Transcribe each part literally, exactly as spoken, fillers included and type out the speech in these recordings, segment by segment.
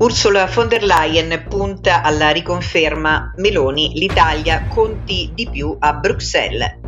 Ursula von der Leyen punta alla riconferma Meloni, l'Italia conti di più a Bruxelles.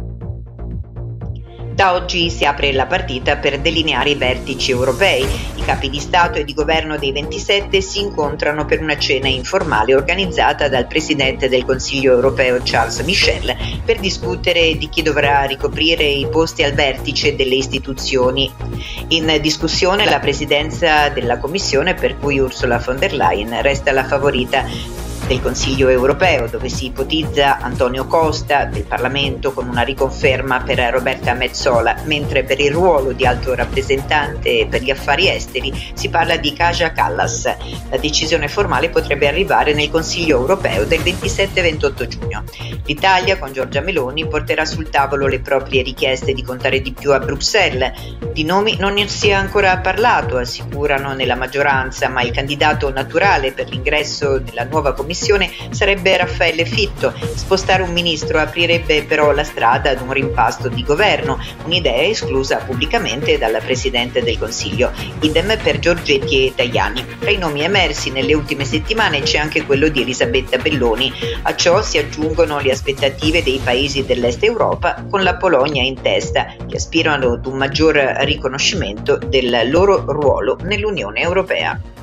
Da oggi si apre la partita per delineare i vertici europei. I capi di Stato e di Governo dei ventisette si incontrano per una cena informale organizzata dal Presidente del Consiglio europeo Charles Michel per discutere di chi dovrà ricoprire i posti al vertice delle istituzioni. In discussione la presidenza della Commissione, per cui Ursula von der Leyen resta la favorita del Consiglio europeo, dove si ipotizza Antonio Costa, del Parlamento con una riconferma per Roberta Metsola, mentre per il ruolo di alto rappresentante per gli affari esteri si parla di Kaja Kallas. La decisione formale potrebbe arrivare nel Consiglio europeo del ventisette ventotto giugno. L'Italia, con Giorgia Meloni, porterà sul tavolo le proprie richieste di contare di più a Bruxelles. Di nomi non ne si è ancora parlato, assicurano nella maggioranza, ma il candidato naturale per l'ingresso nella nuova Commissione sarebbe Raffaele Fitto. Spostare un ministro aprirebbe però la strada ad un rimpasto di governo, un'idea esclusa pubblicamente dalla Presidente del Consiglio. Idem per Giorgetti e Tajani. Tra i nomi emersi nelle ultime settimane c'è anche quello di Elisabetta Belloni. A ciò si aggiungono le aspettative dei paesi dell'Est Europa, con la Polonia in testa, che aspirano ad un maggior riconoscimento del loro ruolo nell'Unione Europea.